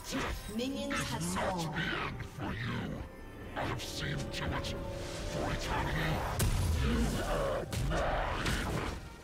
Minions have spawned. Not the end for you. I have seen to it. For eternity, you are mine.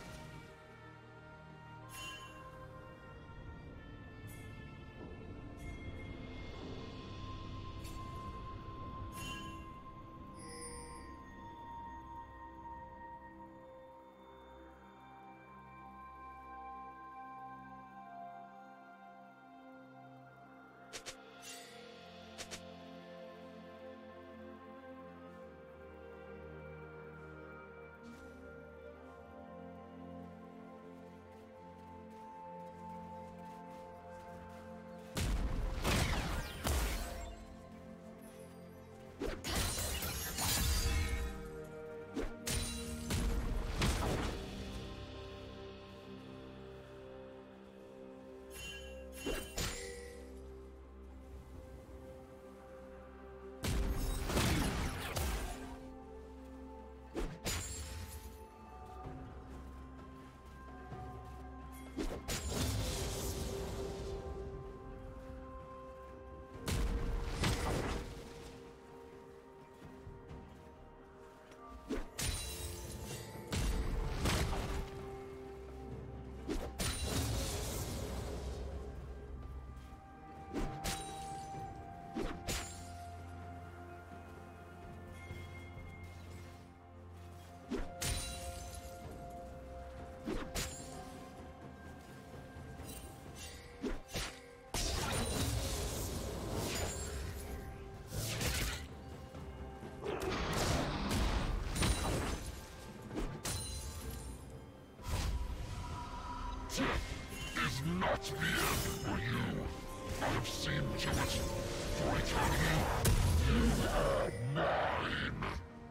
Death is not the end for you. I have seen to it. For eternity, you are mine.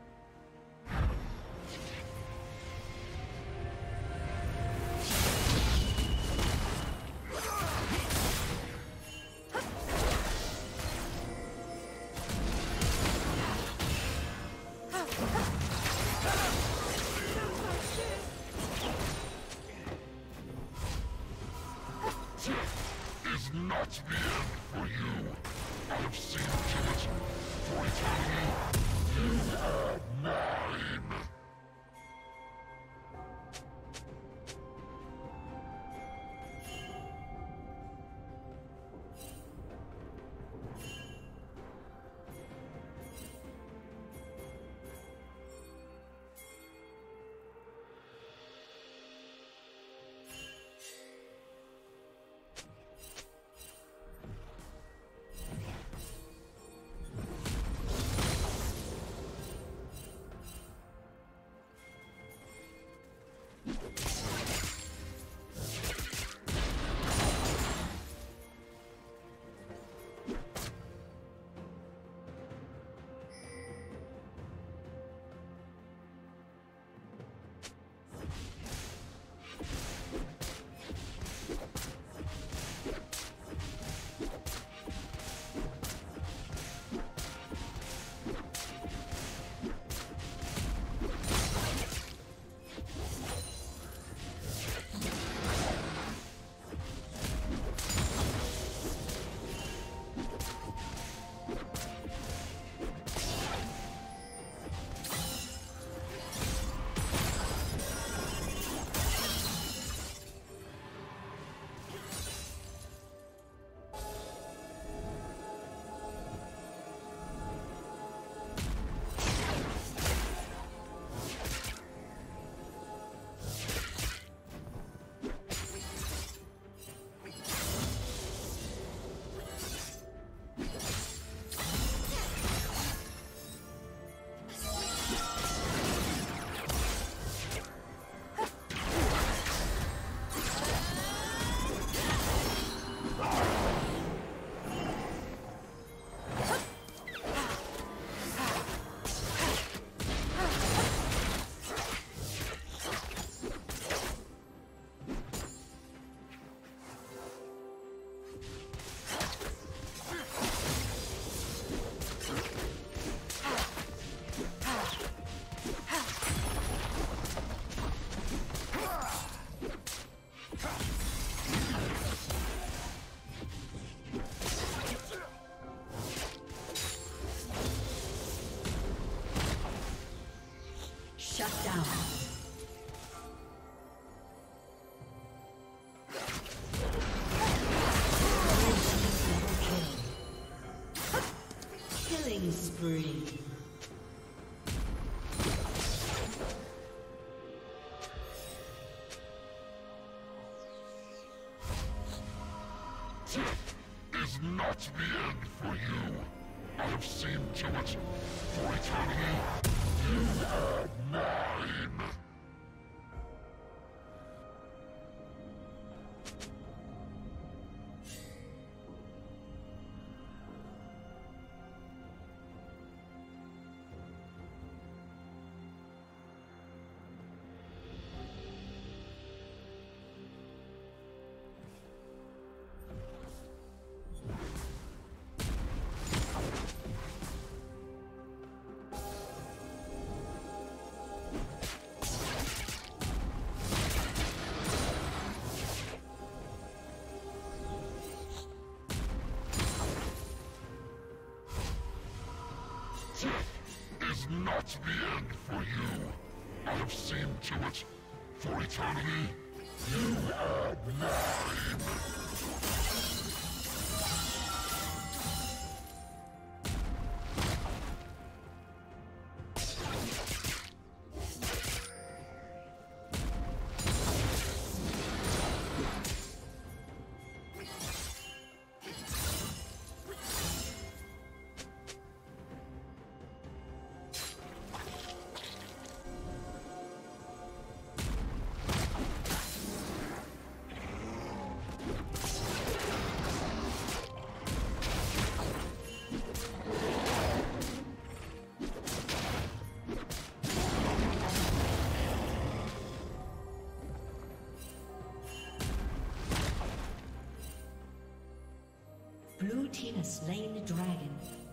Not the end for you. I have seen to it. For eternity, you are mine. Shut down. Killing spree. Is not the end for you. I have seen to it. For eternity, you are mine. Is not the end for you. I have seen to it. For eternity, you are mine. Blue team has slain the dragon.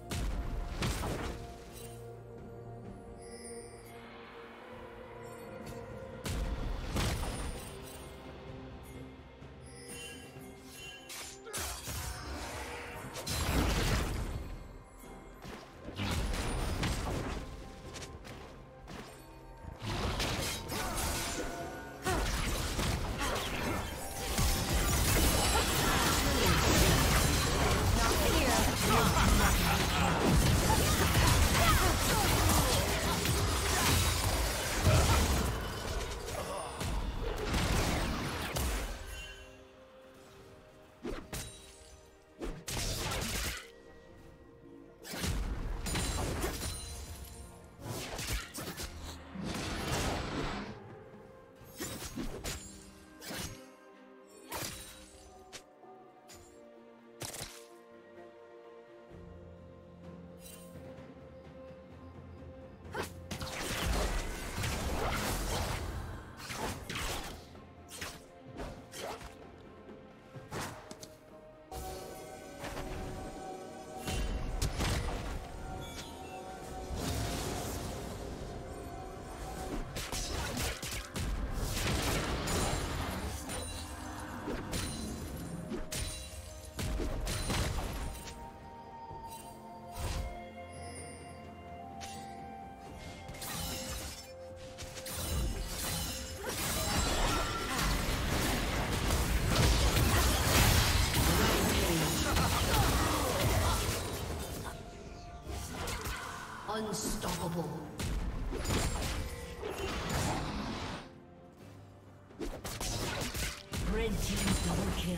Unstoppable. Red team double kill.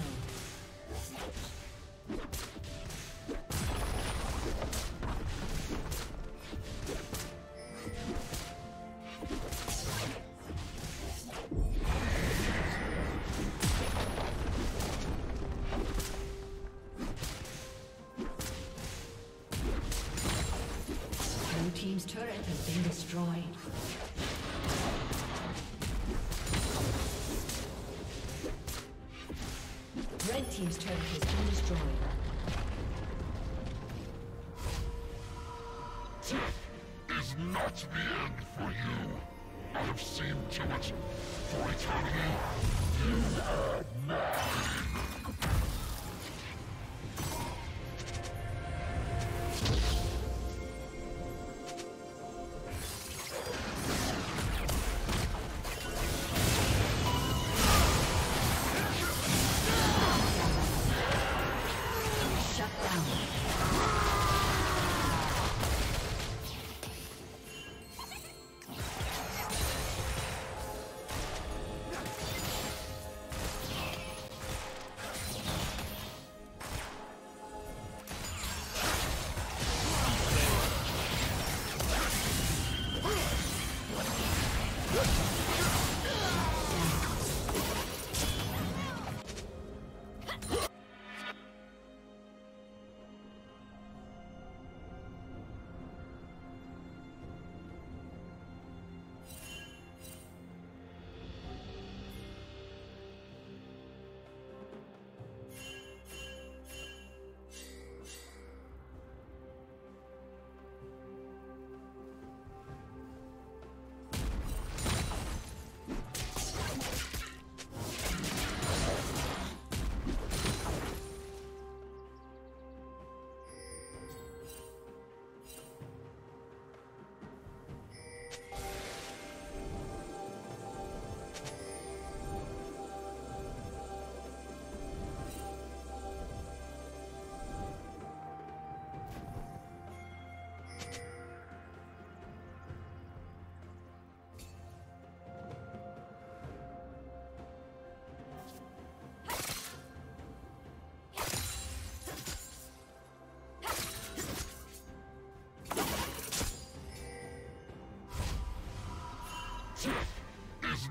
Team's turret has been destroyed. Red team's turret has been destroyed. Is not the end for you. I have seen to it. For eternity, you are mine.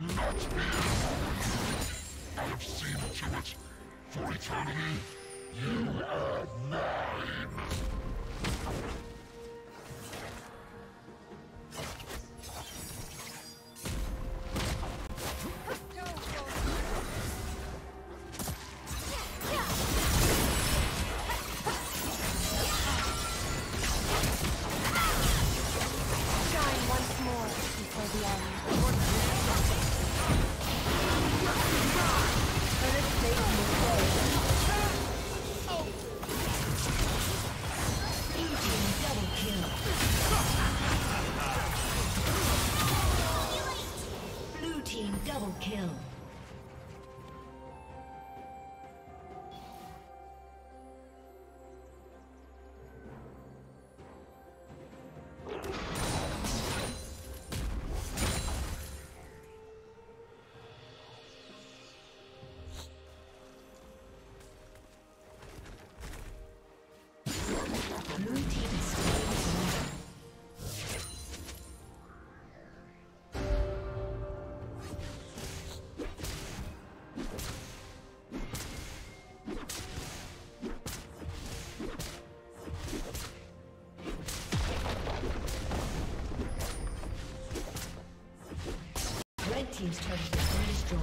not the end for you. I have seen to it. For eternity, you are mine. Team's turret has been destroyed.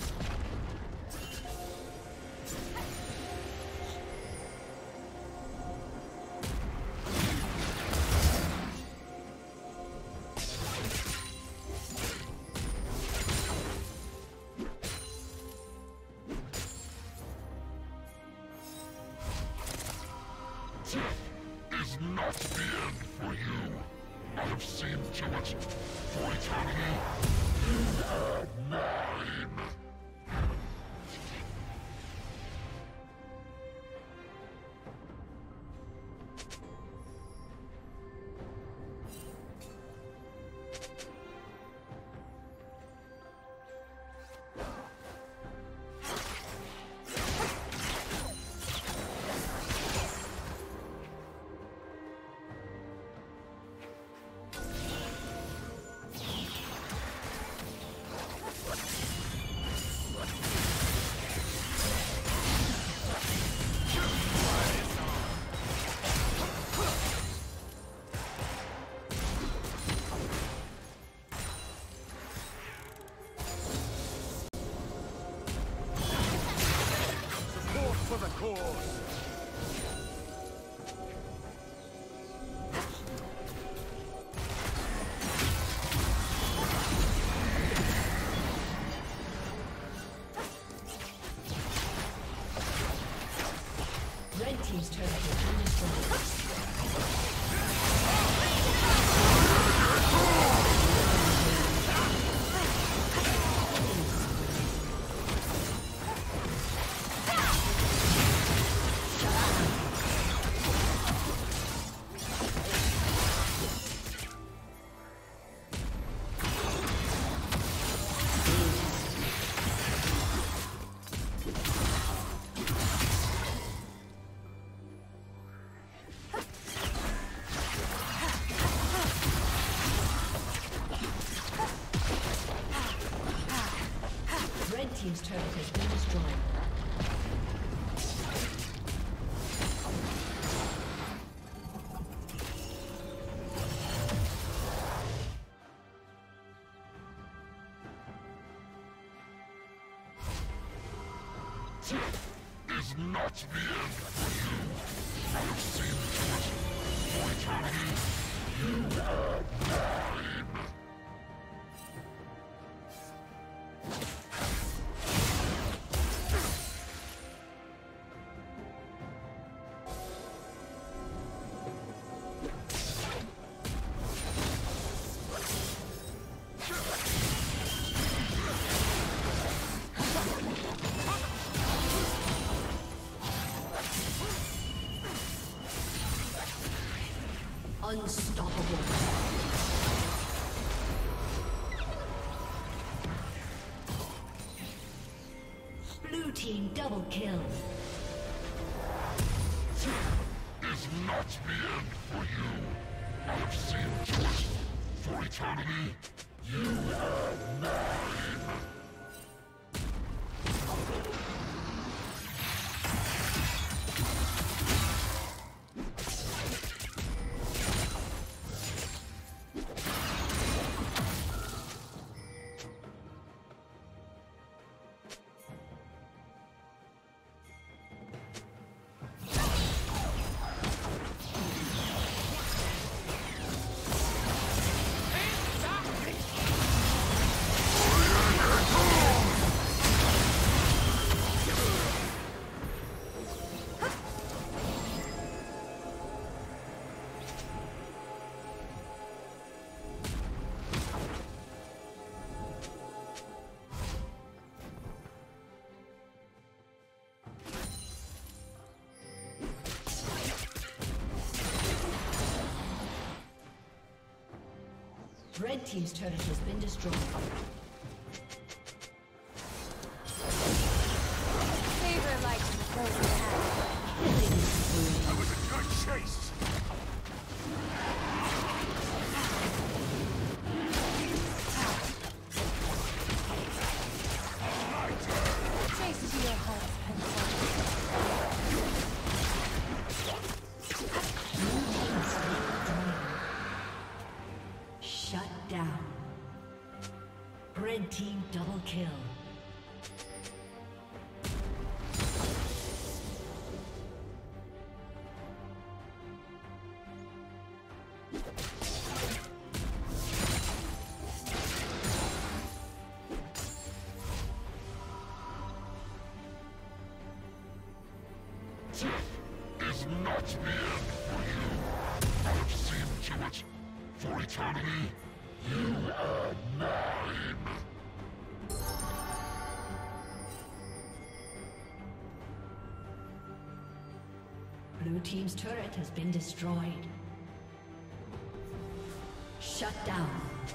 Is not the end for you. I have seen to it. For eternity, you are mine. Red team's turret has been destroyed. Team's turret has been destroyed. Is not the end for you. I have seen to it. For eternity, you are mine. Unstoppable. Blue team double kill. Is not the end for you. I have seen to it. For eternity, you are mine. Red team's turret has been destroyed. Favor like those that I was a good chase! chase to your heart's content. Shut down. Red team double kill. Is not the end for you. I have seen to it. For eternity, you are mine. Blue team's turret has been destroyed. Shut down.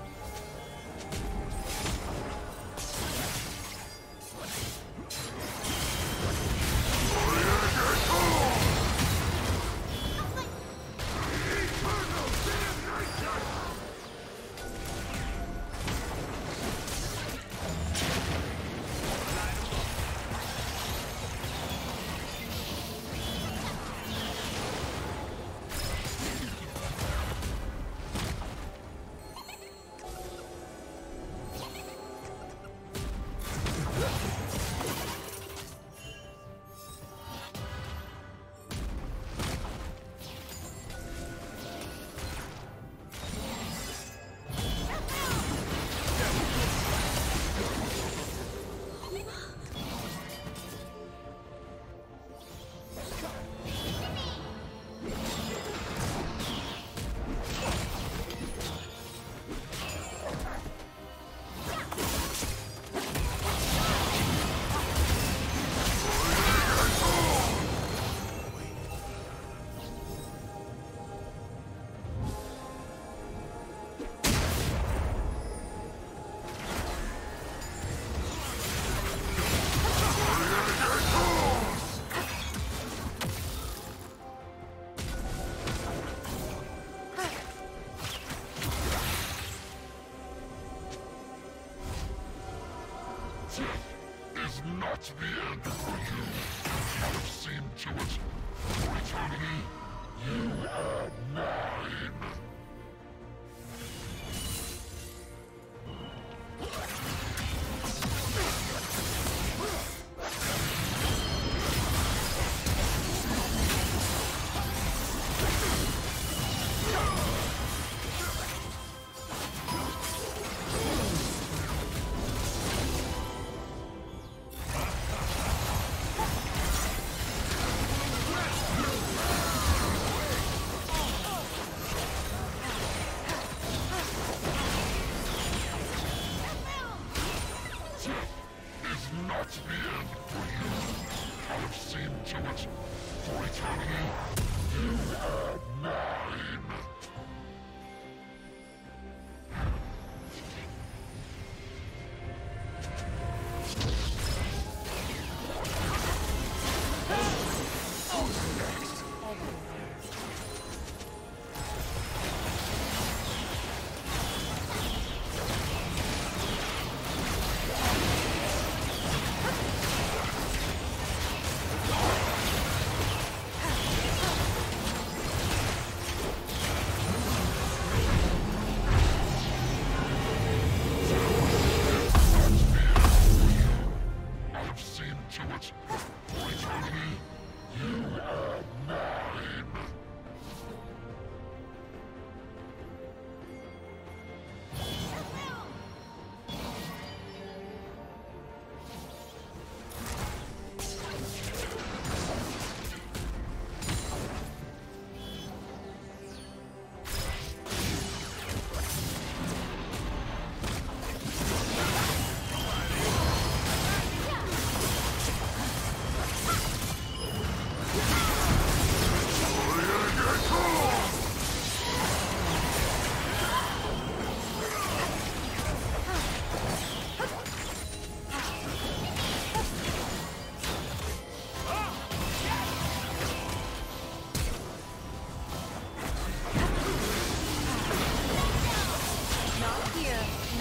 Is not the end for you. I have seen to it. For eternity, you are mine.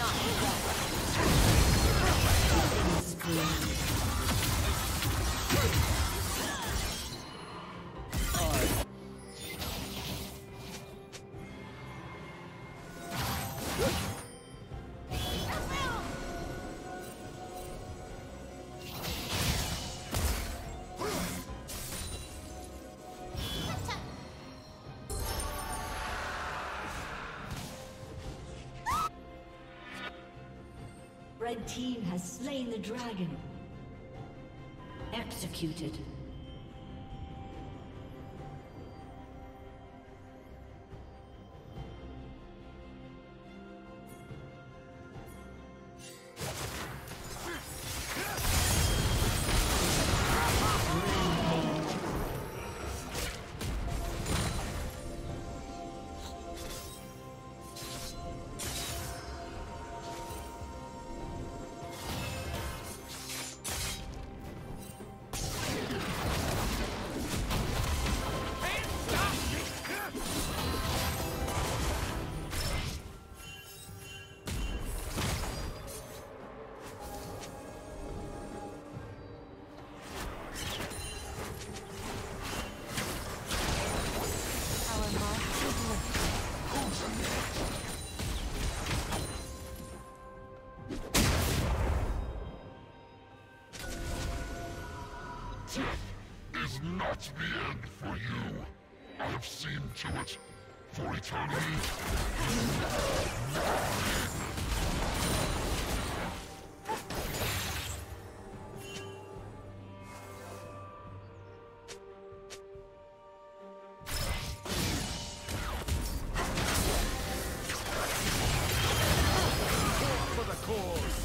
Red team has slain the dragon. Executed. Is not the end for you. I have seen to it. For eternity, you are mine. For the cause.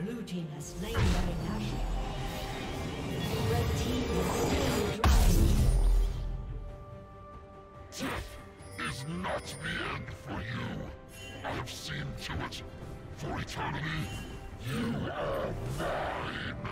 Blue team has slain Baron Nashor. Red team has slain the dragon. Death is not the end for you. I have seen to it. For eternity, you are mine.